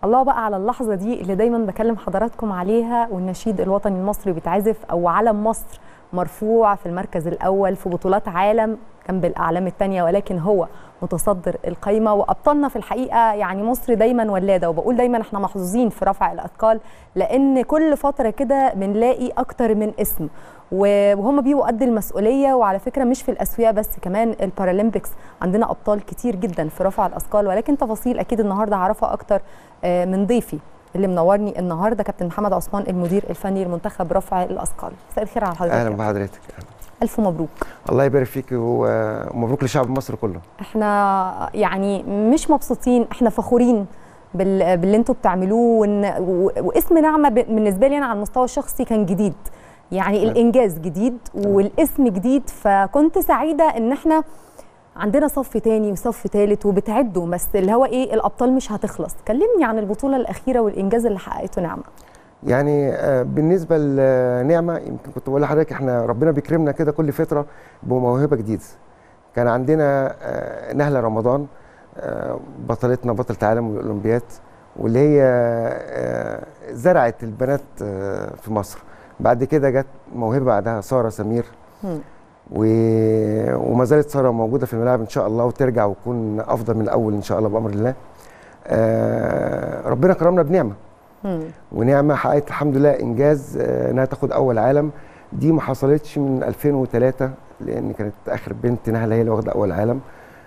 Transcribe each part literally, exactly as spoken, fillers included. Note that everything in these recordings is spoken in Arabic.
الله بقى على اللحظة دي اللي دايما بكلم حضراتكم عليها، والنشيد الوطني المصري بيتعزف أو علم مصر مرفوع في المركز الأول في بطولات عالم جنب الأعلام التانية، ولكن هو متصدر القايمة. وأبطالنا في الحقيقة يعني مصر دايما ولادة، وبقول دايما احنا محظوظين في رفع الأثقال، لأن كل فترة كده بنلاقي أكتر من اسم وهم بيبقوا قد المسؤوليه. وعلى فكره مش في الاسويه بس، كمان البارالمبيكس عندنا ابطال كتير جدا في رفع الاثقال، ولكن تفاصيل اكيد النهارده هعرفها اكتر من ضيفي اللي منورني النهارده كابتن محمد عثمان المدير الفني لمنتخب رفع الاثقال. مساء الخير على حضرتك. اهلا بحضرتك. الف مبروك. الله يبارك فيك ومبروك لشعب مصر كله. احنا يعني مش مبسوطين، احنا فخورين باللي انتوا بتعملوه، واسم نعمه بالنسبه لي انا على المستوى الشخصي كان جديد، يعني الانجاز جديد والاسم جديد، فكنت سعيده ان احنا عندنا صف تاني وصف تالت وبتعدوا، بس اللي هو ايه الابطال مش هتخلص. كلمني عن البطوله الاخيره والانجاز اللي حققته نعمه. يعني بالنسبه لنعمه يمكن كنت بقول لحضرتك احنا ربنا بيكرمنا كده كل فتره بموهبه جديده. كان عندنا نهله رمضان بطلتنا بطله عالم الاولمبياد، واللي هي زرعت البنات في مصر. بعد كده جت موهبه بعدها ساره سمير، و... وما زالت ساره موجوده في الملاعب ان شاء الله، وترجع وتكون افضل من الاول ان شاء الله بامر الله. آه ربنا كرمنا بنعمه، ونعمه حققت الحمد لله انجاز آه انها تاخد اول عالم. دي ما حصلتش من ألفين وثلاثة، لان كانت اخر بنت نهله هي اللي واخده اول عالم.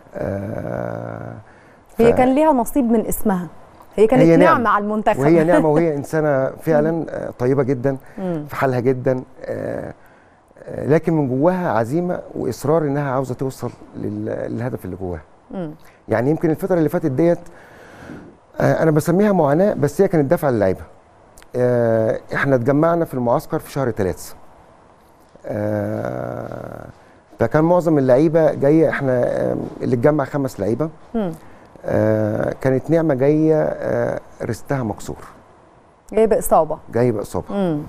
آه ف... هي كان ليها نصيب من اسمها، هي كانت هي نعمه على المنتخب، وهي نعمه، وهي انسانه فعلا طيبه جدا في حالها جدا، آه لكن من جواها عزيمه واصرار انها عاوزه توصل للهدف اللي جواها. يعني يمكن الفتره اللي فاتت ديت آه انا بسميها معاناه، بس هي كانت دافعه للعيبه. آه احنا اتجمعنا في المعسكر في شهر ثلاثة، آه فكان معظم اللعيبه جايه، احنا آه اللي اتجمع خمس لعيبه. آه كانت نعمه جايه آه رستها مكسور، جايه باصابه جايه باصابه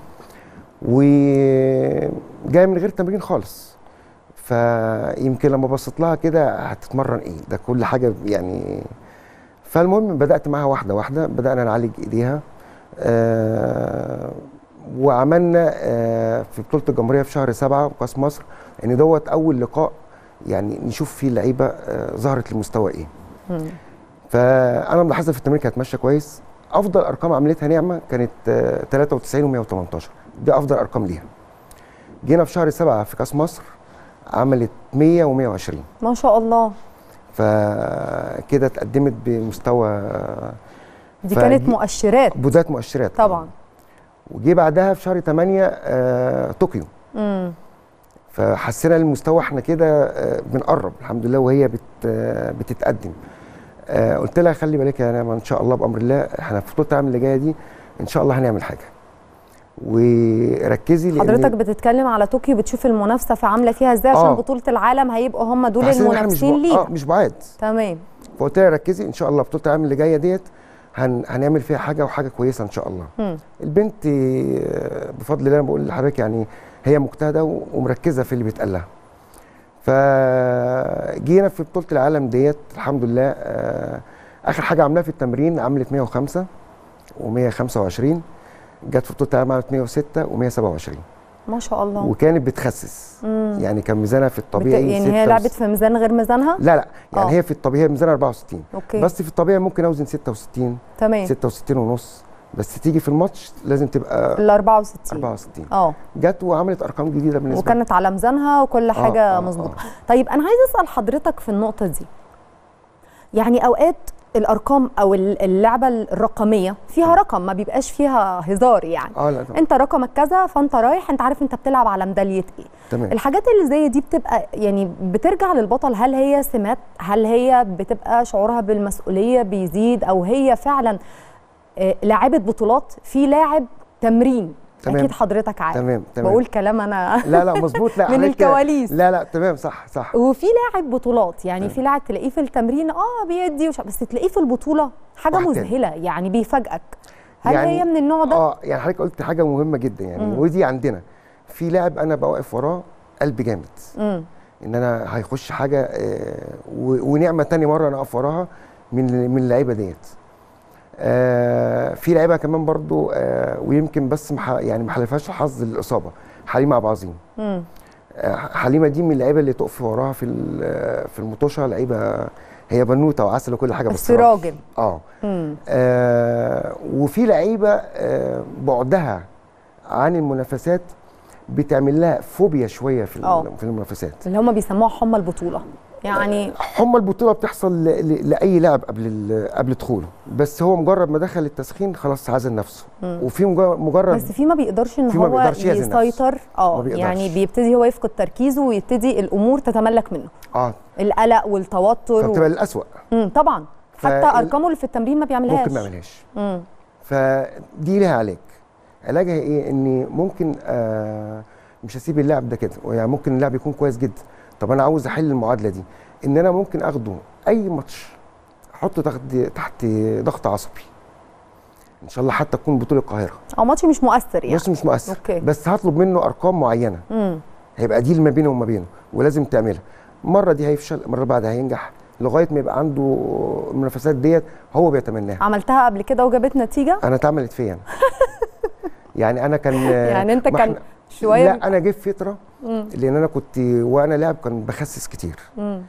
وجايه من غير تمرين خالص. فيمكن لما بصيت لها كده هتتمرن ايه ده كل حاجه يعني. فالمهم بدات معاها واحده واحده، بدانا نعالج ايديها، آه وعملنا آه في بطوله الجمهوريه في شهر سبعة وكاس مصر ان دوت اول لقاء يعني نشوف فيه اللعيبه آه ظهرت لمستوى ايه. مم. فانا ملاحظه في التمرين كانت ماشيه كويس. افضل ارقام عملتها نعمه كانت آه ثلاثة وتسعين ومئة وثمانية عشر، دي افضل ارقام ليها. جينا في شهر سبعة في كاس مصر عملت مئة ومئة وعشرين ما شاء الله. فكده اتقدمت بمستوى، دي كانت مؤشرات، بدايه مؤشرات طبعا. وجي بعدها في شهر ثمانية آه طوكيو. امم فحسينا المستوى احنا كده آه بنقرب الحمد لله، وهي بت آه بتتقدم. آه قلت لها خلي بالك يا نعمه ان شاء الله بامر الله، احنا في بطوله العالم اللي جايه دي ان شاء الله هنعمل حاجه، وركزي. لان حضرتك بتتكلم على طوكيو، بتشوف المنافسه فعامله فيها ازاي عشان آه. بطوله العالم هيبقوا هم دول المنافسين ليها. اه مش بعاد. تمام. فقلت لها ركزي ان شاء الله بطوله العالم اللي جايه ديت هن... هنعمل فيها حاجه وحاجه كويسه ان شاء الله. م. البنت بفضل الله انا بقول لحضرتك يعني هي مجتهده ومركزه في اللي بيتقال لها. فجينا في بطوله العالم ديت الحمد لله، آه اخر حاجه عملناها في التمرين عملت مئة وخمسة ومئة وخمسة وعشرين، جت في بطوله العالم عملت مئة وستة ومئة وسبعة وعشرين ما شاء الله. وكانت بتخسس. مم. يعني كان ميزانها في الطبيعي بت... يعني هي لعبت في ميزان غير ميزانها؟ لا لا يعني أوه. هي في الطبيعي ميزانها أربعة وستين. أوكي. بس في الطبيعي ممكن اوزن ستة وستين. تمام. ستة وستين ونص، بس تيجي في الماتش لازم تبقى ال أربعة وستين. أربعة وستين. اه جت وعملت ارقام جديده بالنسبه وكانت على ميزانها وكل حاجه آه مظبوطه. آه آه. طيب انا عايزه اسال حضرتك في النقطه دي، يعني اوقات الارقام او اللعبه الرقميه فيها رقم ما بيبقاش فيها هزار يعني. اه لا طبعا. انت رقمك كذا فانت رايح انت عارف انت بتلعب على ميداليه ايه. تمام. الحاجات اللي زي دي بتبقى يعني بترجع للبطل، هل هي سمات، هل هي بتبقى شعورها بالمسؤوليه بيزيد، او هي فعلا لاعبه بطولات في لاعب تمرين. تمام. اكيد حضرتك عارف. تمام تمام. بقول كلام انا لا لا مظبوط. لا من الكواليس. لا لا تمام صح صح. وفي لاعب بطولات يعني تمام. في لاعب تلاقيه في التمرين اه بيدي وش... بس تلاقيه في البطوله حاجه مذهله يعني بيفاجئك. هل يعني هي من النوع ده؟ اه يعني حضرتك قلت حاجه مهمه جدا يعني. مم. ودي عندنا في لاعب انا بوقف وراه قلبي جامد. مم. ان انا هيخش حاجه آه ونعمه تاني مره انا اقف وراها من من اللعيبه ديت. آه في لعيبه كمان برضو آه ويمكن بس مح يعني ما حلفهاش الحظ للاصابه، حليمه عبد العظيم. آه حليمه دي من اللعيبه اللي تقف وراها في في المطوشه، لعيبه هي بنوته وعسل وكل حاجه، بس راجل. اه, آه وفي لعيبه آه بعدها عن المنافسات بتعمل لها فوبيا شويه في أوه. في المنافسات، اللي هم بيسموها حمى البطوله. يعني حمى البطوله بتحصل لاي لاعب قبل قبل دخوله، بس هو مجرد ما دخل التسخين خلاص عزل نفسه. مم. وفي مجرد بس في ما بيقدرش ان هو يسيطر، اه يعني بيبتدي هو يفقد تركيزه ويبتدي الامور تتملك منه. اه القلق والتوتر فبتبقى و... الاسوء. امم طبعا حتى ارقامه اللي في التمرين ما بيعملهاش، ممكن ما يعملهاش. امم فدي لها علاج. علاجها ايه؟ اني ممكن آه مش هسيب اللاعب ده كده، يعني ممكن اللاعب يكون كويس جدا، طب انا عاوز احل المعادله دي، ان انا ممكن اخده اي ماتش احطه تحت تحت ضغط عصبي، ان شاء الله حتى تكون بطوله القاهره او ماتش مش مؤثر يعني، ماتش مش مؤثر. أوكي. بس هطلب منه ارقام معينه، امم هيبقى ديل ما بينه وما بينه ولازم تعملها. مره دي هيفشل، مره بعدها هينجح، لغايه ما يبقى عنده المنافسات ديت هو بيتمناها. عملتها قبل كده وجابت نتيجه؟ انا اتعملت فيا انا. يعني انا كان يعني انت كان شويه لا انا جه في فتره لان انا كنت وانا لاعب كان بخسس كتير. مم.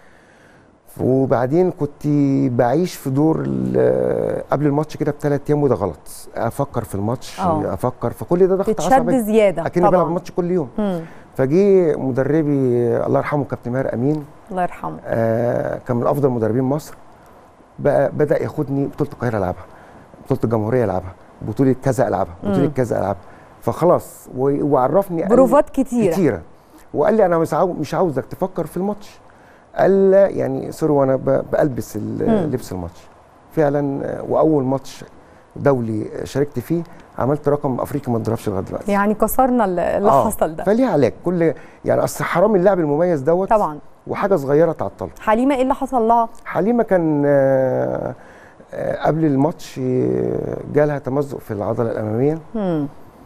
وبعدين كنت بعيش في دور قبل الماتش كده بثلاث ايام، وده غلط. افكر في الماتش أوه. افكر في كل ده ضغط عصبي، بتشد زياده اكني بلعب الماتش كل يوم. مم. فجي مدربي الله يرحمه كابتن ماهر امين، الله يرحمه، آه كان من افضل مدربين مصر، بقى بدا ياخدني بطوله القاهره العبها، بطوله الجمهوريه العبها، بطوله كذا العبها، بطوله كذا العبها. فخلاص وعرفني بروفات كتيره كتيره وقال لي انا مش عاوز مش عاوزك تفكر في الماتش. قال يعني سوري وانا بلبس لبس الماتش فعلا. واول ماتش دولي شاركت فيه عملت رقم افريقي ما اتضربش لغايه دلوقتي. يعني كسرنا اللي آه. حصل ده. فليه علاج كل يعني اصل حرام اللاعب المميز دوت طبعا، وحاجه صغيره تعطله. حليمه ايه اللي حصل لها؟ حليمه كان آآ آآ قبل الماتش جالها تمزق في العضله الاماميه. امم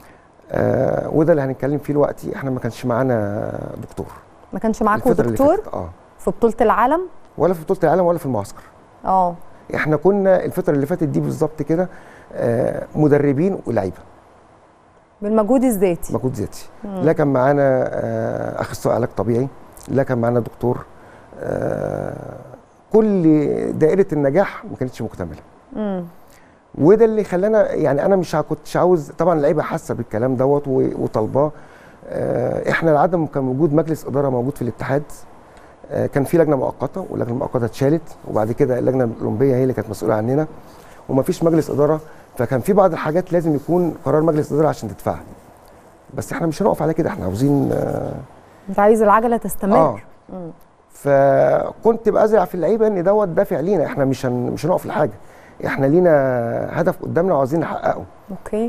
آه وده اللي هنتكلم فيه دلوقتي. احنا ما كانش معانا دكتور. ما كانش معاكم دكتور؟ اه في بطوله العالم؟ ولا في بطوله العالم ولا في المعسكر. اه احنا كنا الفتره اللي فاتت دي بالظبط كده آه مدربين ولاعيبه بالمجهود الذاتي. مجهود ذاتي. لا كان معانا آه اخصائي علاج طبيعي، لا كان معانا دكتور. آه كل دائره النجاح ما كانتش مكتمله. امم وده اللي خلانا يعني انا مش كنتش عاوز طبعا اللعيبه حاسه بالكلام دوت وطالباه. آه احنا العدم كان وجود مجلس اداره موجود في الاتحاد. آه كان في لجنه مؤقته واللجنه المؤقته اتشالت، وبعد كده اللجنه الاولمبيه هي اللي كانت مسؤوله عننا، ومفيش مجلس اداره. فكان في بعض الحاجات لازم يكون قرار مجلس اداره عشان تدفعها، بس احنا مش هنقف على كده، احنا عاوزين آه انت عايز العجله تستمر. اه مم. فكنت بازرع في اللعيبه ان دوت دافع لينا، احنا مش هن مش هنقف لحاجه، احنا لينا هدف قدامنا وعاوزين نحققه. اوكي.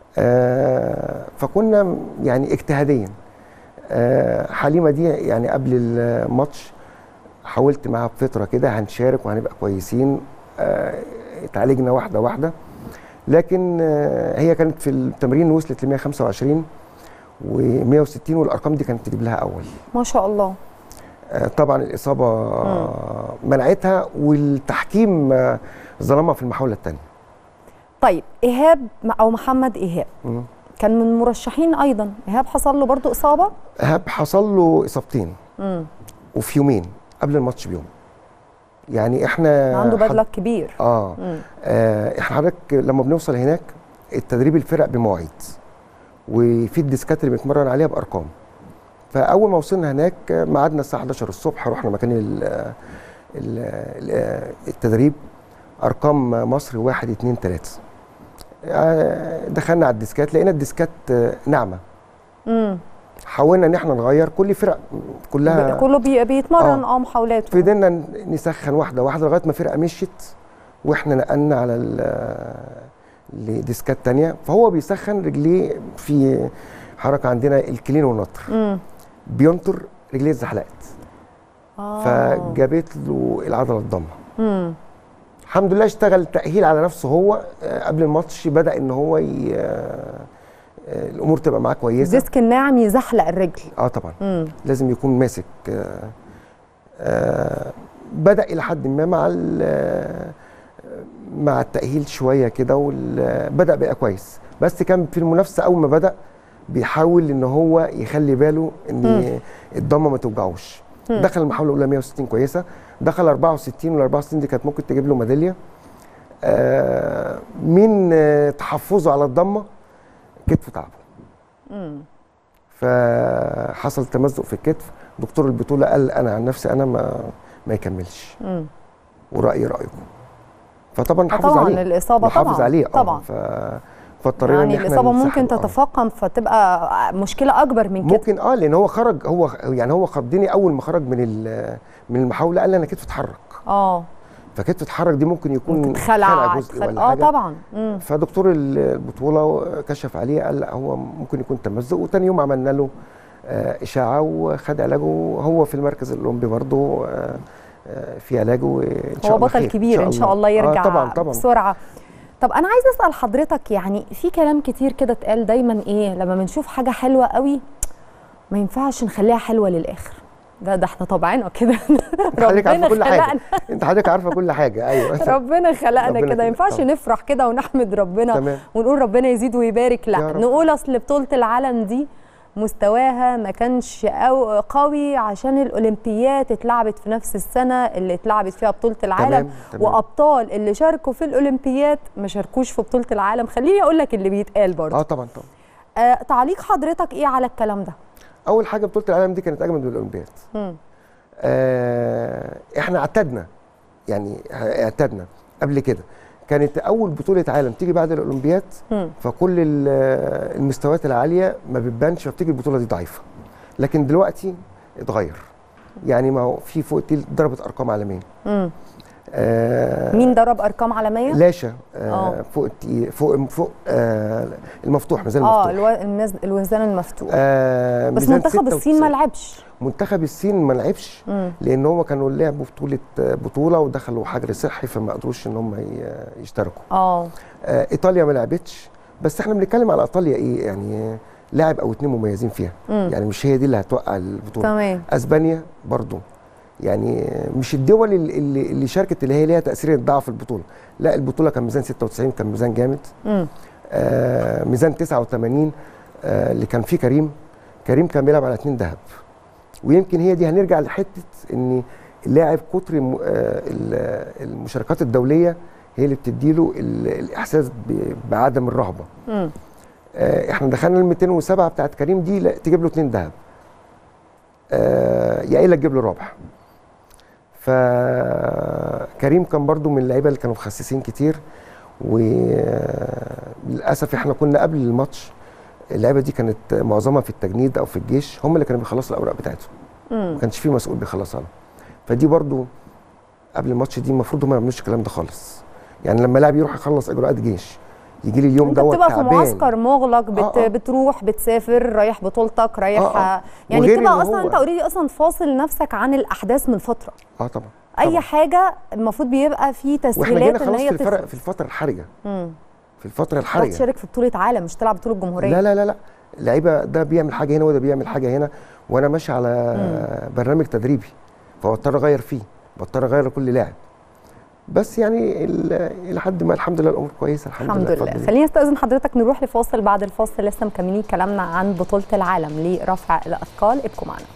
آه فكنا يعني اجتهاديا. آه حليمه دي يعني قبل الماتش حاولت معاها بفتره كده هنشارك وهنبقى كويسين. آه اتعالجنا واحده واحده، لكن آه هي كانت في التمرين وصلت ل مية وخمسة وعشرين ومية وستين، والارقام دي كانت تجيب لها اول ما شاء الله. آه طبعا الاصابه آه منعتها، والتحكيم آه ظلمها في المحاوله الثانيه. طيب ايهاب او محمد ايهاب مم. كان من المرشحين ايضا. ايهاب حصل له برضو اصابه؟ ايهاب حصل له اصابتين مم. وفي يومين قبل الماتش بيوم. يعني احنا عنده باد لك كبير. آه. اه احنا حضرتك لما بنوصل هناك التدريب الفرق بمواعيد، وفي الديسكات اللي بنتمرن عليها بارقام. فاول ما وصلنا هناك ميعادنا الساعه حداشر الصبح، رحنا مكان ال ال التدريب، ارقام مصر واحد اتنين تلاته. دخلنا على الديسكات لقينا الديسكات ناعمه. امم حاولنا ان احنا نغير، كل فرق كلها كله بي بيتمرن اه محاولات. فضلنا نسخن واحده واحده لغايه ما فرقه مشيت، واحنا نقلنا على الديسكات ثانيه. فهو بيسخن رجليه في حركه عندنا الكلين والنطر. امم بينطر رجليه اتزحلقت. اه فجابت له العضله الضمه. امم الحمد لله اشتغل تأهيل على نفسه هو قبل الماتش، بدأ ان هو ي... الامور تبقى معاه كويسه. الديسك الناعم يزحلق الرجل. اه طبعا. مم. لازم يكون ماسك. آه آه بدأ الى حد ما مع مع التاهيل شويه كده وبدا بقى كويس، بس كان في المنافسه اول ما بدا بيحاول ان هو يخلي باله ان الضمه ما توجعوش. دخل المحاوله الاولى مية وستين كويسه، دخل أربعة وستين وال أربعة وستين دي كانت ممكن تجيب له ميداليه. آه من آه تحفظه على الضمه كتفه تعبه، فحصل تمزق في الكتف. دكتور البطوله قال انا عن نفسي انا ما ما يكملش، مم. ورايي رايكم. فطبعا نحافظ طبعا عليه الاصابه طبعا عليه طبعا ف... فاضطرينا يعني الاصابه ممكن تتفاقم فتبقى مشكله اكبر من كده. ممكن اه لان هو خرج، هو يعني هو خضني اول ما خرج من من المحاوله قال لي انا كتفي اتحرك. اه فكتفي اتحرك دي ممكن يكون خلع جزء ولا اه حاجه. طبعا. مم. فدكتور البطوله كشف عليه قال لا هو ممكن يكون تمزق، وتاني يوم عملنا له آه اشاعه وخد علاجه. هو في المركز الاولمبي برضه آه آه في علاجه وان شاء هو الله بطل كبير ان شاء الله يرجع آه طبعا طبعا بسرعه. طب انا عايزه اسال حضرتك، يعني في كلام كتير كده اتقال دايما ايه لما بنشوف حاجه حلوه قوي ما ينفعش نخليها حلوه للاخر. ده ده احنا طبعنا كده. ربنا عارفه كل حاجه. انت حضرتك عارفه كل حاجه. ايوه ربنا خلقنا كده، ما ينفعش نفرح كده ونحمد ربنا تمام. ونقول ربنا يزيد ويبارك، لا نقول اصل بطوله العالم دي مستواها ما كانش قوي عشان الاولمبيات اتلعبت في نفس السنه اللي اتلعبت فيها بطوله العالم. تمام. تمام. وابطال اللي شاركوا في الاولمبيات ما شاركوش في بطوله العالم. خليني اقول لك اللي بيتقال برضه. اه طبعا طبعا. آه تعليق حضرتك ايه على الكلام ده؟ اول حاجه بطوله العالم دي كانت اجمل من الاولمبياد. آه احنا اعتدنا، يعني اعتدنا قبل كده كانت اول بطوله عالم تيجي بعد الاولمبياد، فكل المستويات العاليه ما بتبانش، فبتيجي البطوله دي ضعيفه. لكن دلوقتي اتغير، يعني ما هو في فوق ضربت ارقام عالميه. آه مين ضرب ارقام عالميه؟ لاشا آه فوق فوق فوق آه المفتوح، ميزان المفتوح. اه الوزن المفتوح. آه بس منتخب الصين ما لعبش. منتخب الصين ما لعبش لان هو كانوا لعبوا بطوله بطوله ودخلوا حجر صحي فما قدروش ان هم يشتركوا. اه ايطاليا ما لعبتش، بس احنا بنتكلم على ايطاليا ايه يعني لاعب او اتنين مميزين فيها. مم. يعني مش هي دي اللي هتوقع البطوله. تمام. اسبانيا برضو يعني مش الدول اللي, اللي شاركت اللي هي ليها تاثير الضعف في البطوله، لا البطوله كان ميزان ستة وتسعين، كان ميزان جامد. آه ميزان تسعة وثمانين آه اللي كان فيه كريم كريم كان بيلعب على اتنين ذهب. ويمكن هي دي هنرجع لحته ان اللاعب كتر المشاركات الدوليه هي اللي بتديله الاحساس بعدم الرهبه. آه احنا دخلنا ال مئتين وسبعة بتاعت كريم دي لا تجيب له اتنين ذهب، آه يا الا تجيب له رابع. فكريم كان برضو من اللعيبه اللي كانوا مخسسين كتير، وللاسف احنا كنا قبل الماتش اللعيبه دي كانت معظمها في التجنيد او في الجيش، هم اللي كانوا بيخلصوا الاوراق بتاعتهم. ما كانش في مسؤول بيخلصها لهم. فدي برضو قبل الماتش دي المفروض هم ما يعملوش الكلام ده خالص. يعني لما لاعب يروح يخلص اجراءات جيش يجي لي اليوم دوت تعبان، بتبقى في معسكر مغلق، بت... آه آه. بتروح بتسافر رايح بطولتك رايح آه آه. يعني بتبقى اصلا انت اوريدي اصلا فاصل نفسك عن الاحداث من فتره. اه طبعا اي طبعًا. حاجه المفروض بيبقى في تسهيلات ان هي في الفرق في الفتره الحرجه. امم في الفتره الحرجه تشارك في بطوله عالم مش تلعب بطوله جمهوريه. لا لا لا لا اللعيبه ده بيعمل حاجه هنا وده بيعمل حاجه هنا، وانا ماشي على مم. برنامج تدريبي فبضطر اغير فيه، بضطر اغير كل لاعب. بس يعني الى حد ما الحمد لله الامور كويسه الحمد, الحمد لله. لله. خلينا نستاذن حضرتك نروح لفاصل، بعد الفاصل لسه مكملين كلامنا عن بطوله العالم لرفع الاثقال. ابقوا معنا.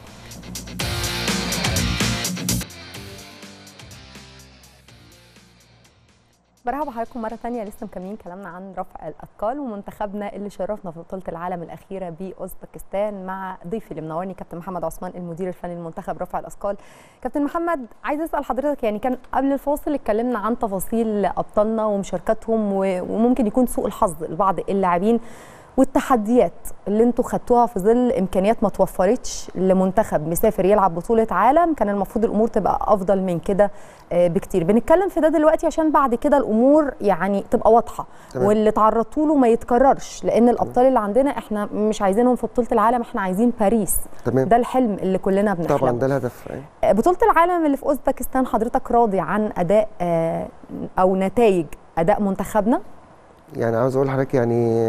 برحب بحضراتكم مرة تانية، لسه مكملين كلامنا عن رفع الأثقال ومنتخبنا اللي شرفنا في بطولة العالم الأخيرة بأوزبكستان مع ضيفي اللي منورني كابتن محمد عثمان المدير الفني لمنتخب رفع الأثقال. كابتن محمد عايز أسأل حضرتك، يعني كان قبل الفاصل اتكلمنا عن تفاصيل أبطالنا ومشاركاتهم وممكن يكون سوء الحظ لبعض اللاعبين والتحديات اللي انتوا خدتوها في ظل امكانيات ما توفرتش لمنتخب مسافر يلعب بطوله عالم. كان المفروض الامور تبقى افضل من كده بكتير. بنتكلم في ده دلوقتي عشان بعد كده الامور يعني تبقى واضحه واللي تعرضتوا له ما يتكررش، لان الابطال اللي عندنا احنا مش عايزينهم في بطوله العالم، احنا عايزين باريس. تمام. ده الحلم اللي كلنا بنحلمه. طبعا ده الهدف. بطوله العالم اللي في اوزبكستان حضرتك راضي عن اداء او نتائج اداء منتخبنا؟ يعني عاوز اقول لحضرتك يعني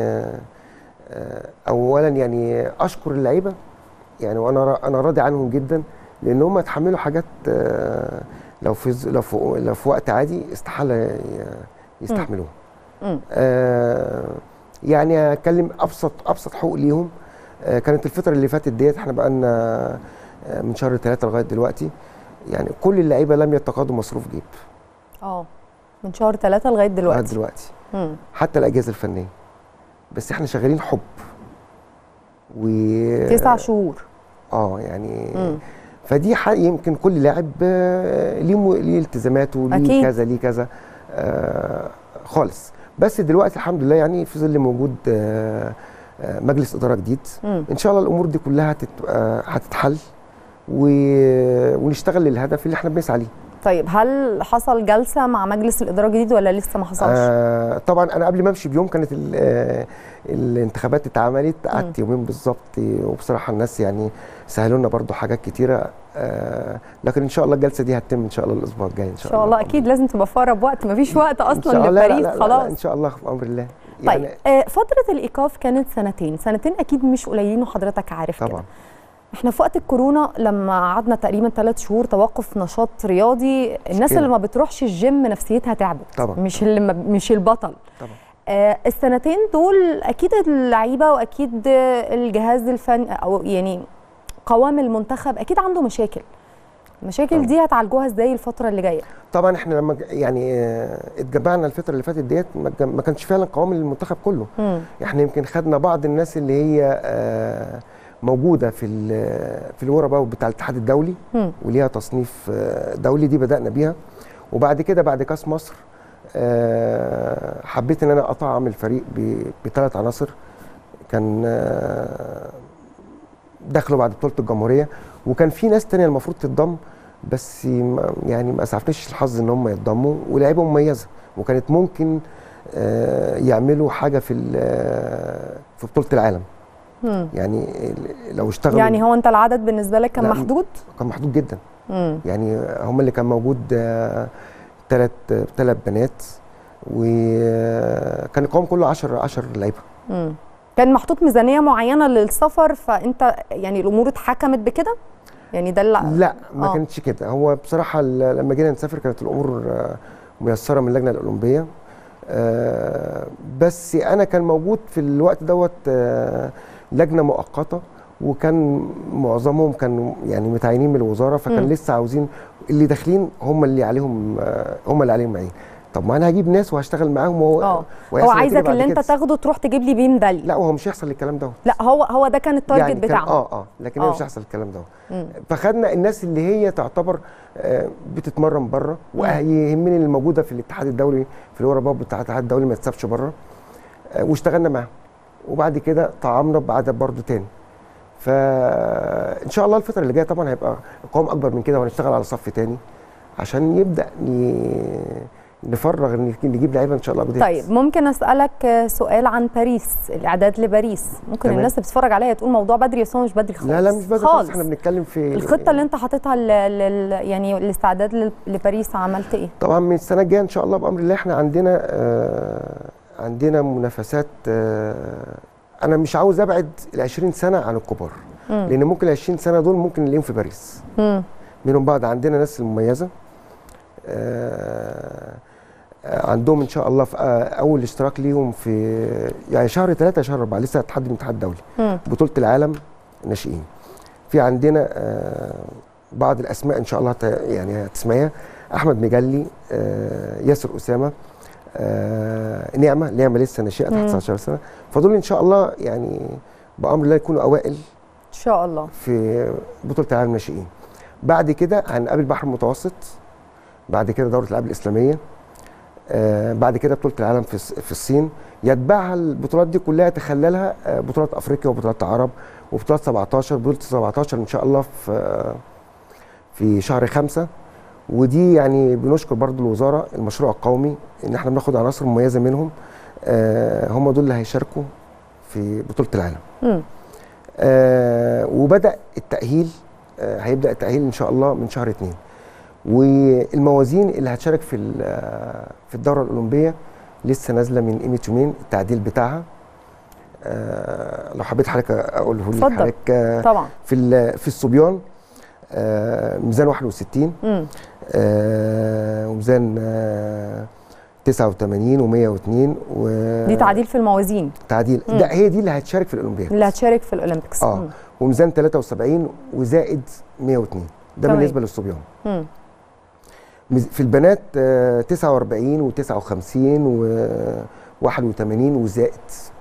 اولا يعني اشكر اللعيبه، يعني وانا انا راضي عنهم جدا لان هم اتحملوا حاجات لو في لو في لو في وقت عادي استحاله يستحملوها. آه يعني اتكلم ابسط ابسط حقوق ليهم. آه كانت الفتره اللي فاتت ديت احنا بقى لنا من شهر ثلاثة لغايه دلوقتي يعني كل اللعيبه لم يتقاضوا مصروف جيب. اه من شهر ثلاثة لغايه دلوقتي. لغايه دلوقتي. مم. حتى الاجهزه الفنيه. بس احنا شغالين حب. و تسع شهور. اه يعني مم. فدي حق يمكن كل لاعب ليه ليه التزاماته ليه كذا ليه كذا آه خالص. بس دلوقتي الحمد لله يعني في ظل موجود آه مجلس اداره جديد. مم. ان شاء الله الامور دي كلها هتتحل ونشتغل للهدف اللي احنا بنسعى ليه. طيب هل حصل جلسه مع مجلس الاداره الجديد ولا لسه ما حصلش؟ آه طبعا انا قبل ما امشي بيوم كانت آه الانتخابات اتعملت، قعدت يومين بالظبط، وبصراحه الناس يعني سهلوا لنا برضو حاجات كتيره. آه لكن ان شاء الله الجلسه دي هتتم ان شاء الله الاسبوع الجاي ان شاء الله. ان شاء الله اكيد لازم تبقى في اقرب وقت، مفيش وقت اصلا لباريس. لا لا لا خلاص لا ان شاء الله في امر الله. يعني طيب آه فتره الايقاف كانت سنتين، سنتين اكيد مش قليلين وحضرتك عارف طبعا كده. احنا في وقت الكورونا لما قعدنا تقريبا ثلاث شهور توقف نشاط رياضي، الناس اللي ما بتروحش الجيم نفسيتها تعبت طبعا، مش اللي مش البطل طبعا. آه السنتين دول اكيد اللعيبه واكيد الجهاز الفني او يعني قوام المنتخب اكيد عنده مشاكل. المشاكل طبعا. دي هتعالجوها ازاي الفتره اللي جايه؟ طبعا احنا لما يعني اتجمعنا الفتره اللي فاتت ديت ما كانش فعلا قوام المنتخب كله. م. احنا يمكن خدنا بعض الناس اللي هي آه موجوده في في الورقه بتاع الاتحاد الدولي م. وليها تصنيف دولي، دي بدانا بيها. وبعد كده بعد كاس مصر أه حبيت ان انا اقطع اعمل فريق بثلاث عناصر كان أه دخلوا بعد بطوله الجمهوريه، وكان في ناس ثانيه المفروض تتضم بس يعني ما اسعفنيش الحظ ان هم يتضموا، ولاعيبه مميزه وكانت ممكن أه يعملوا حاجه في في بطوله العالم. مم. يعني لو اشتغلوا يعني هو انت العدد بالنسبه لك كان محدود؟ كان محدود جدا. مم. يعني هم اللي كان موجود ثلاث آه ثلاث بنات وكان القوام كله عشرة عشرة لعيبه. كان محطوط ميزانيه معينه للسفر، فانت يعني الامور اتحكمت بكده؟ يعني ده لا ما آه. كانتش كده. هو بصراحه لما جينا نسافر كانت الامور ميسره من اللجنه الاولمبيه. آه بس انا كان موجود في الوقت دوت آه لجنه مؤقته، وكان معظمهم كانوا يعني متعينين من الوزاره، فكان م. لسه عاوزين اللي داخلين هم اللي عليهم آه هم اللي عليهم معين. طب ما انا هجيب ناس وهشتغل معاهم وهو اه هو عايزك اللي انت تاخده تروح تجيب لي بيه ميداليه. لا وهو مش هيحصل الكلام ده. لا هو هو ده كان التارجت يعني بتاعه. اه اه لكن مش هيحصل الكلام ده. فخدنا الناس اللي هي تعتبر آه بتتمرن بره، ويهمني اللي موجوده في الاتحاد الدولي في الورقه بتاع الاتحاد الدولي ما تسافش بره، آه واشتغلنا معاهم. وبعد كده طعمنا بعدد برضه تاني. فان شاء الله الفتره اللي جايه طبعا هيبقى قوام اكبر من كده، وهنشتغل على صف تاني عشان يبدا نفرغ نجيب لعيبه ان شاء الله بداية. طيب ممكن اسالك سؤال عن باريس، الاعداد لباريس؟ ممكن تمام. الناس اللي بتتفرج عليها تقول موضوع بدري، بس هو مش بدري خالص. لا لا مش بدري خالص، احنا بنتكلم في الخطه اللي انت حاططها يعني الاستعداد لباريس. عملت ايه؟ طبعا من السنه الجايه ان شاء الله بامر الله احنا عندنا آه عندنا منافسات. آه انا مش عاوز ابعد ال عشرين سنه عن الكبار، مم. لان ممكن ال عشرين سنه دول ممكن نلاقيهم في باريس. مم. منهم بعض عندنا ناس مميزه آه عندهم ان شاء الله في اول اشتراك ليهم في يعني شهر ثلاثة شهر أربعة لسه هتحدد من الاتحاد الدولي بطوله العالم ناشئين. في عندنا آه بعض الاسماء ان شاء الله يعني هتسمعيها: احمد مجلي، آه ياسر اسامه، آه نعمه نعمه لسه ناشئه تحت تسعتاشر سنه. فدول ان شاء الله يعني بامر الله يكونوا اوائل ان شاء الله في بطوله العالم ناشئين. بعد كده هنقابل بحر المتوسط، بعد كده دوره الالعاب الاسلاميه، آه بعد كده بطوله العالم في في الصين. يتبعها البطولات دي كلها تخللها آه بطولات افريقيا وبطولات العرب وبطولات سبعتاشر. بطوله سبعتاشر ان شاء الله في آه في شهر خمسة. ودي يعني بنشكر برضو الوزاره المشروع القومي ان احنا بناخد عناصر مميزه منهم، آه هم دول اللي هيشاركوا في بطوله العالم. آه وبدا التاهيل، آه هيبدا التاهيل ان شاء الله من شهر اتنين. والموازين اللي هتشارك في في الدوره الاولمبيه لسه نازله من قيمه يومين التعديل بتاعها. آه لو حبيت حضرتك اقوله لك حضرتك آه طبعا. في في الصبيان آه ميزان واحد وستين، آه وميزان آه تسعة وتمانين ومية واتنين و دي تعديل في الموازين. تعديل مم. ده هي دي اللي هتشارك في الاولمبياد، اللي هتشارك في الاولمبيكس. اه وميزان تلاتة وسبعين وزائد مية واتنين، ده تمام. بالنسبه للصبيان. في البنات آه تسعة واربعين وتسعة وخمسين وواحد وتمانين وزائد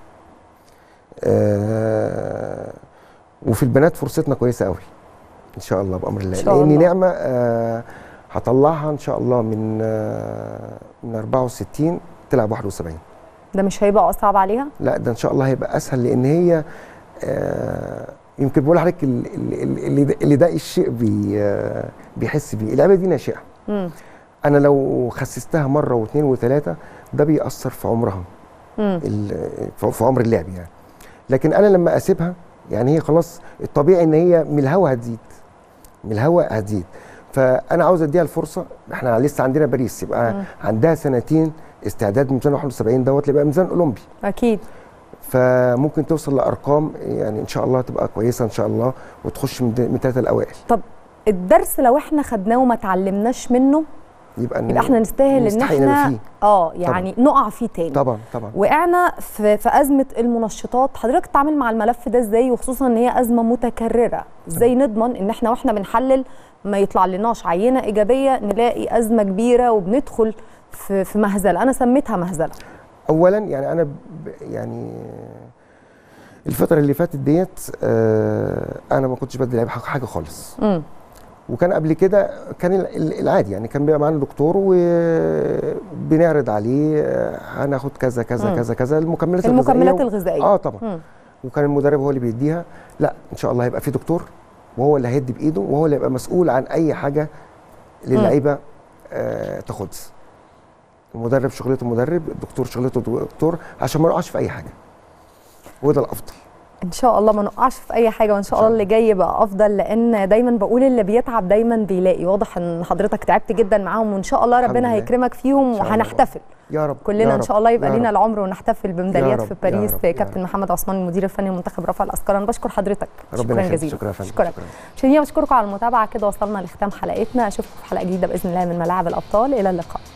آه وفي البنات فرصتنا كويسه قوي ان شاء الله بامر الله، لان نعمه آه هطلعها ان شاء الله من آه من اربعة وستين تلعب واحد وسبعين. ده مش هيبقى اصعب عليها؟ لا ده ان شاء الله هيبقى اسهل، لان هي آه يمكن بقول لحضرتك اللي, اللي, اللي ده الشيء بي آه بيحس بيه. اللعبه دي ناشئه، انا لو خسستها مره واثنين وثلاثه ده بيأثر في عمرها، في عمر اللعب يعني. لكن انا لما اسيبها يعني هي خلاص الطبيعي ان هي من الهوا هتزيد، من الهوا هتزيد، فانا عاوز اديها الفرصه. احنا لسه عندنا باريس، يبقى مم. عندها سنتين استعداد ميزان واحد وسبعين دوت يبقى ميزان اولمبي اكيد، فممكن توصل لارقام يعني ان شاء الله تبقى كويسه ان شاء الله وتخش من الثلاثه الاوائل. طب الدرس لو احنا خدناه وما اتعلمناش منه يبقى, يبقى احنا نستاهل ان احنا اه يعني طبعًا. نقع فيه تاني. طبعا طبعا. وقعنا في, في ازمه المنشطات، حضرتك تتعامل مع الملف ده ازاي، وخصوصا ان هي ازمه متكرره؟ ازاي نضمن ان احنا واحنا بنحلل ما يطلع لناش عينه ايجابيه نلاقي ازمه كبيره وبندخل في, في مهزله؟ انا سميتها مهزله. اولا يعني انا يعني الفتره اللي فاتت ديت آه انا ما كنتش بدي لعيب حاجه خالص. امم وكان قبل كده كان العادي يعني، كان بيبقى معانا دكتور وبنعرض عليه هناخد كذا كذا مم. كذا كذا المكملات الغذائيه المكملات الغذائيه اه طبعا مم. وكان المدرب هو اللي بيديها. لا ان شاء الله هيبقى في دكتور وهو اللي هيدي بايده وهو اللي هيبقى مسؤول عن اي حاجه للعيبه آه تاخدها. المدرب شغلته مدرب، الدكتور شغلته دكتور، عشان ما نقعش في اي حاجه، وده الافضل. ان شاء الله ما نقعش في اي حاجه، وان شاء الله اللي جاي يبقى افضل، لان دايما بقول اللي بيتعب دايما بيلاقي. واضح ان حضرتك تعبت جدا معاهم، وان شاء الله ربنا هيكرمك فيهم وهنحتفل يا رب كلنا يا ان شاء الله، يبقى لينا العمر ونحتفل بميداليات في باريس. كابتن رب. محمد عثمان المدير الفني لمنتخب رفع الاثقال، انا بشكر حضرتك شكرا جزيلا. شكرا فندم. شكرا شكرا. بشكركم على المتابعه. كده وصلنا لختام حلقتنا، اشوفكم في حلقه جديده باذن الله من ملاعب الابطال. الى اللقاء.